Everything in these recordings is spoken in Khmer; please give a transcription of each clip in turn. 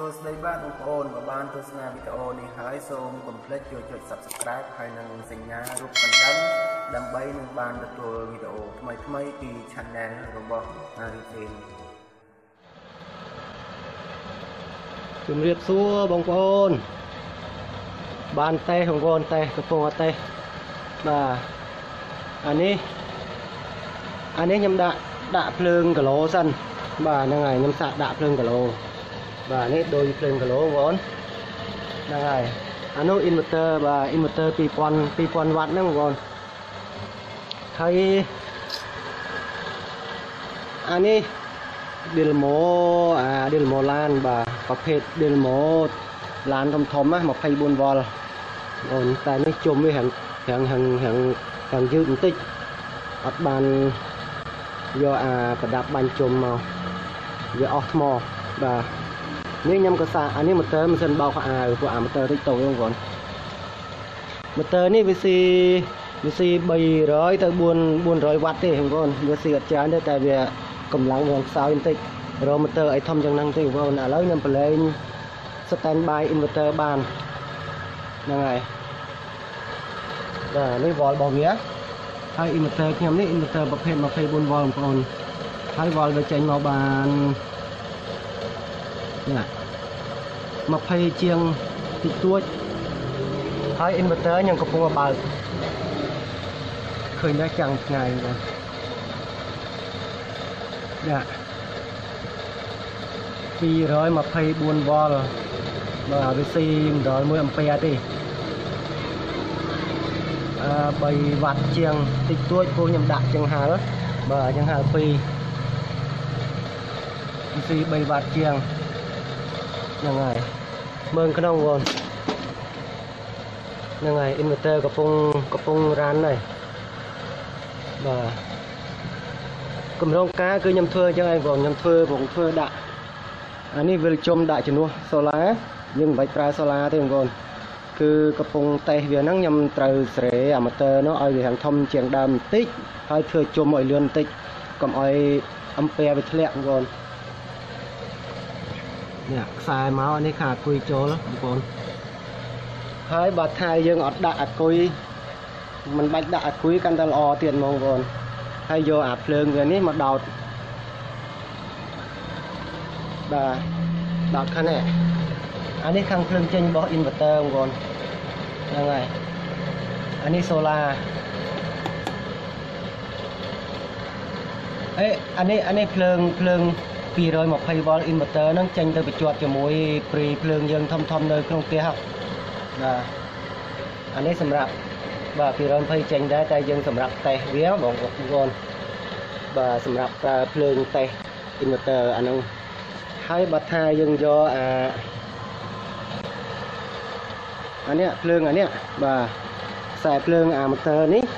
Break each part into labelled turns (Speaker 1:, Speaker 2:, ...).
Speaker 1: សួស្តីបាទបងប្អូនបើបានទស្សនាវីដេអូនេះហើយសូមកុំភ្លេចចុច Subscribe ហើយនិងសញ្ញារូបកណ្ដឹងដើម្បីនឹងបានទទួលវីដេអូថ្មីៗពី Channel របស់ Harry
Speaker 2: ជំរាបសួរបងប្អូនបានតេះបងប្អូនតេះកំពុងតេះបាទអានេះខ្ញុំដាក់ភ្លើងគីឡូសិនបាទហ្នឹងហើយខ្ញុំសាកដាក់ភ្លើងគីឡូបាទនេះដូចភ្លើងគីឡូបងប្អូនហ្នឹងហើយអានោះ inverter បាទ inverter 2000 វ៉ាត់ហ្នឹងបងប្អូនហើយអានេះ Delmo Delmo ឡានបាទប្រភេទ Delmo ឡានធំណា24 វ៉ុលអូនតែនេះជុំវារាងយឺតបន្តិចអត់បានយកប្រដាប់បាញ់ជុំមកវាអស់ថ្មបាទនេះខ្ញុំក៏សាកអានេះម៉ូទ័រម៉ាស៊ីនបោកខោអាវពួកម៉ូទ័រតិចតូចហ្នឹងបងប្អូនម៉ូទ័រនេះវាស៊ី300 ទៅ 400 វ៉ាត់ទេបងប្អូនវាស៊ីអត់ច្រើនទេតែវាកម្លាំងវាខ្សោយបន្តិចរ៉ូម៉ូទ័រអីធំយ៉ាងហ្នឹងទេបងប្អូនឥឡូវខ្ញុំប្រឡែង standby inverter បានហ្នឹងហើយបាទនេះ volt របស់វាហើយ inverter ខ្ញុំនេះ inverter ប្រភេទ24 volt បងប្អូនហើយ volt វាចេញមកបាននេះ20ជាងតិចតួចហើយ inverter ខ្ញុំកំពុងបើកឃើញដែរចាំងថ្ងៃបាទ224 វ៉ុលបាទវាស៊ីមិនដល់1 អាំពែទេ3 វ៉ាត់ជាងតិចតួចពួកខ្ញុំដាក់ចង្ហាល់បាទចង្ហាល់2ស៊ី3 វ៉ាត់ជាងហ្នឹងហើយមើលក្នុងបងហ្នឹងហើយ inverter កំពុងរ៉ាន់ហើយបាទកម្រងការគឺខ្ញុំធ្វើអញ្ចឹងឯងបងខ្ញុំធ្វើដាក់អានេះវាជុំដាក់ជំនួសសូឡាយើងមិនបាច់ប្រើសូឡាទេបងប្អូនគឺកំពុងតេស្តវាហ្នឹងខ្ញុំត្រូវសេរីអាម៉ូទ័រនោះឲ្យវាហាងធំជាងដើមបន្តិចហើយធ្វើជុំឲ្យលឿនបន្តិចកុំឲ្យអំពែវាធ្លាក់បងប្អូននេះខ្សែមកអានេះខាងអគុយចូលបងប្អូនហើយបើថាយើងអត់ដាក់អគុយមិនបាច់ដាក់អគុយកាន់តែល្អទៀតហ្មងបងប្អូនហើយយកអាភ្លើងវានេះមកដោតបាទដោតខាងនេះអានេះខាងភ្លើងចេញរបស់ inverter បងប្អូនហ្នឹងហើយអានេះ solar អានេះភ្លើង220 volt inverter ហ្នឹងចេញទៅបញ្ជាត់ជាមួយព្រីភ្លើងយើងធំនៅក្នុងផ្ទះបាទអានេះសម្រាប់បាទ220ចេញដែរតែយើងសម្រាប់តេស្តវាបងប្អូនបាទសម្រាប់ប្រើភ្លើងតេស្ត inverter អាហ្នឹងហើយបើថាយើងយកអានេះភ្លើងអានេះបាទខ្សែភ្លើងម៉ូទ័រនេះ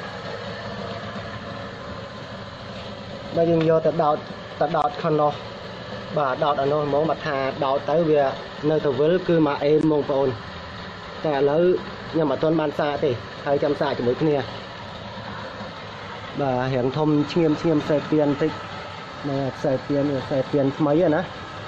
Speaker 2: បើយើងយកទៅដោតខាងនោះបាទដោតអានោះហ្មងបើថាដោតទៅវានៅទៅវិលគឺមកអេមបងប្អូនតែឥឡូវខ្ញុំអត់ទាន់បានសាកទេហើយចាំសាកជាមួយគ្នាបាទរៀងធំឈៀមខ្សែពៀនបន្តិចនៅខ្សែពៀនថ្មីណា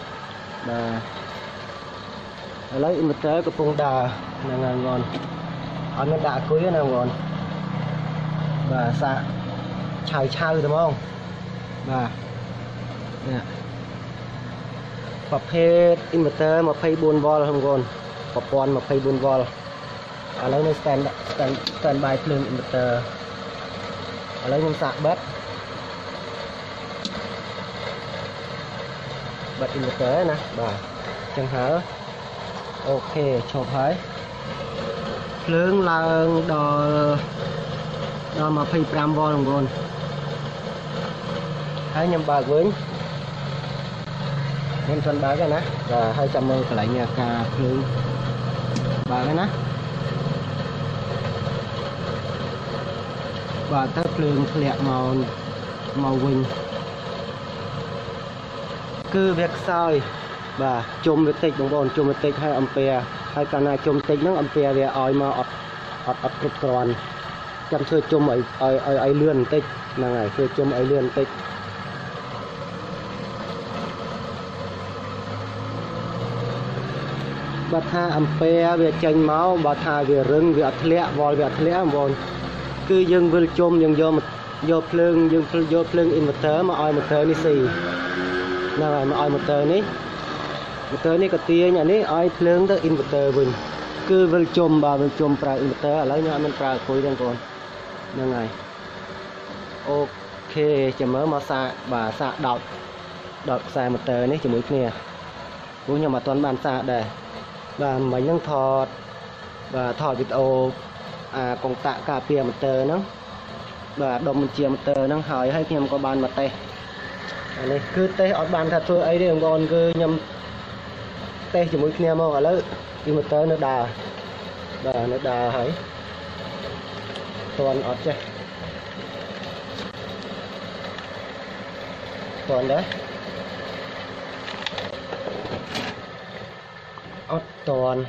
Speaker 2: បាទឥឡូវ inverter កំពុងដើរហ្នឹងហើយបងអត់មានដាក់អគុយណាបងបាទសាកឆៅទៅហ្មងបាទនេះប្រភេទ inverter 24 volt ហ្នឹងបងប្រព័ន្ធ24 volt ឥឡូវនៅ standby ភ្លើង inverter ឥឡូវខ្ញុំសាកបិទ inverter ណាបាទចឹងហើយអូខេឈប់ហើយភ្លើងឡើងដល់25 វ៉ុលបងប្អូនហើយខ្ញុំបើកវិញខ្ញុំជន់បើកហើយណាបាទហើយចាំមើលកន្លែងអាការភ្លើងបើកហើយណាបាទទៅភ្លើងធ្លាក់មកវិញគឺវាខ្សោយបាទជុំវាតិចបងប្អូនជុំវាតិចហើយអំពែហើយកាលណាជុំតិចហ្នឹងអំពែវាឲ្យមកអត់គ្រប់គ្រាន់ចាំធ្វើជុំឲ្យលឿនបន្តិចហ្នឹងហើយធ្វើជុំឲ្យលឿនបន្តិច ហ bà tha âm pe về tranh máu bà tha về rừng về thẻ vòi về thẻ vòi cứ dừng vừa chôm dừng vô phượng inverter mà oi motor này xì nào rồi mà oi motor này có tia nhà này oi phượng tới inverter vừng cứ vừa chôm pra inverter lấy nhau mình pra cối đang còn nào này ok chỉ mới mà xạ và xạ đọt xài motor này chỉ mũi kia cũng như mà toàn bàn xạ để và mấy năng thọt và thọt video còn tạ cà phê motor nó và đồng chia motor nó hỏi hay nhầm có bàn mà tê này cứ tê ở bàn thật thôi ấy đi còn cứ nhầm tê chỉ mũi kia mà ở lấy đi motor nó đà hỏi toàn ở chơi toàn đấy ở toàn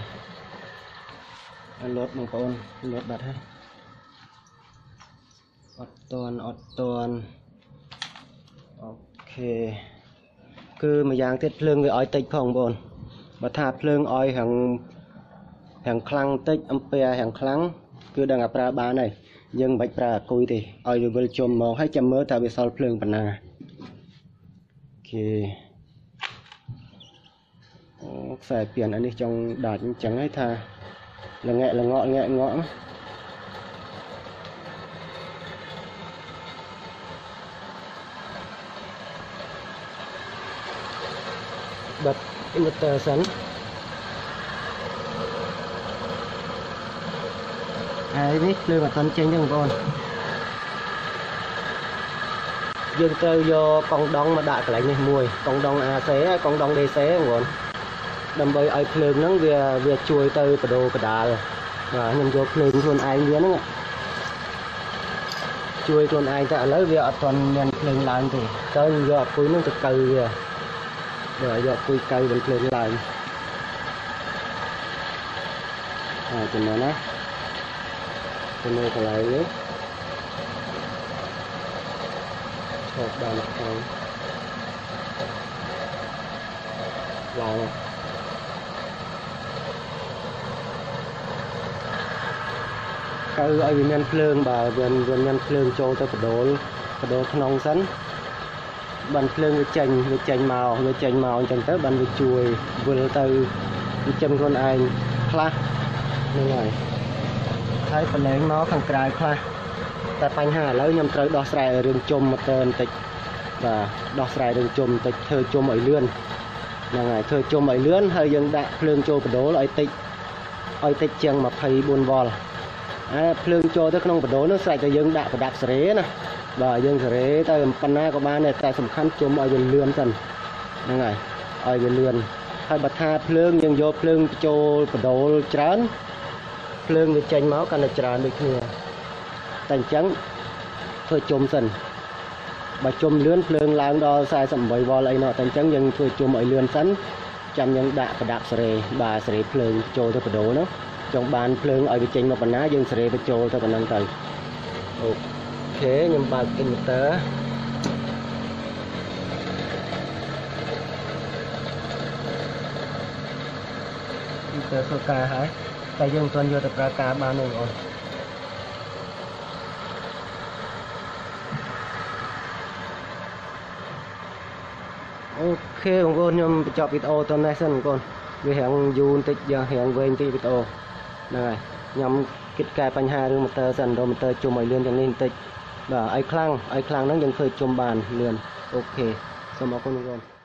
Speaker 2: lốt một con lốt bật hay ở toàn ok cứ mà dạng tiết lương với oi tích phòng bồn và thả lương oi hàng khăn tích ampere hàng khăn cứ đang gặp ra ba này nhưng bạch ra cùi thì oi được vừa chôm màu hay chăm mớ ta bị sao lương bản nào ok phải tiền anh đi trong đạt trắng hay tha là nghệ ngọ bật inverter sẵn biết lưu mà thân trên cho con dương tơ vô con đông mà đại lại này mùi con đông xé con đông đi xé còn đâm bay ai phơi nắng về chui tơ cả đồ cả đà và nhầm vô phơi luôn ai nhớ nữa chui luôn ai ta lấy về toàn nhân phơi lại thì tới giờ cuối nó từ từ rồi giờ cuối cây mình phơi lại cho nên á cho nên còn lại nữa hộp đàn này lại cái ai nhân phơi bà gần nhân phơi cho tới cái đồ nông sắn bàn phơi với chanh màu chẳng tới bàn với chuối vừa từ chân con ai khla như này thấy phần này nó khăn cài khlaแต่បញ្ហាឥឡូវខ្ញុំត្រូវដោះស្រាយរឿងជុំម៉ូទ័របន្តិចបាទដោះស្រាយរឿងជុំបន្តិចធ្វើជុំឲ្យលឿនហ្នឹងហើយធ្វើជុំឲ្យលឿនហើយយើងដាក់ភ្លើងចូលបដូលឲ្យតិចជាង24វ៉ុលភ្លើងចូលទៅក្នុងបដូលនោះស្រេចតែយើងដាក់ប្រដាប់សេរីណាបាទយើងសេរីទៅប៉ុណ្ណាក៏បានដែរតែសំខាន់ជុំឲ្យវាលឿនសិនហ្នឹងហើយឲ្យវាលឿនហើយបើថាភ្លើងយើងយកភ្លើងចូលបដូលច្រើនភ្លើងវាចេញមកកាន់តែច្រើនដូចគ្នាតែអញ្ចឹងធ្វើជុំសិនបើជុំលឿនភ្លើងឡើងដល់48វ៉ុលអីនោះតែអញ្ចឹងយើងធ្វើជុំឲ្យលឿនសិនចាំយើងដាក់ប្រដាប់សេរីបាទសេរីភ្លើងចូលទៅបដូរនោះចង់បានភ្លើងឲ្យវាចេញមកប៉ុណ្ណាយើងសេរីបញ្ចូលទៅប៉ុណ្ណឹងទៅអូខេខ្ញុំបើក inverter ធ្វើការហើយតែយើងមិនទាន់យកទៅប្រើការបានទេបងប្អូនអូខេបងប្អូនខ្ញុំបញ្ចប់វីដេអូតនេះសិនបងប្អូនវារាងយូរបន្តិចរាងវែងបន្តិចវីដេអូហ្នឹងហើយខ្ញុំគិតកែបញ្ហារឿងម៉ូទ័រសិនដល់ម៉ូទ័រជុំឲ្យលឿនយ៉ាងនេះបន្តិចបាទឲ្យខ្លាំងហ្នឹងយើងធ្វើជុំបានលឿនអូខេសូមអរគុណបងប្អូន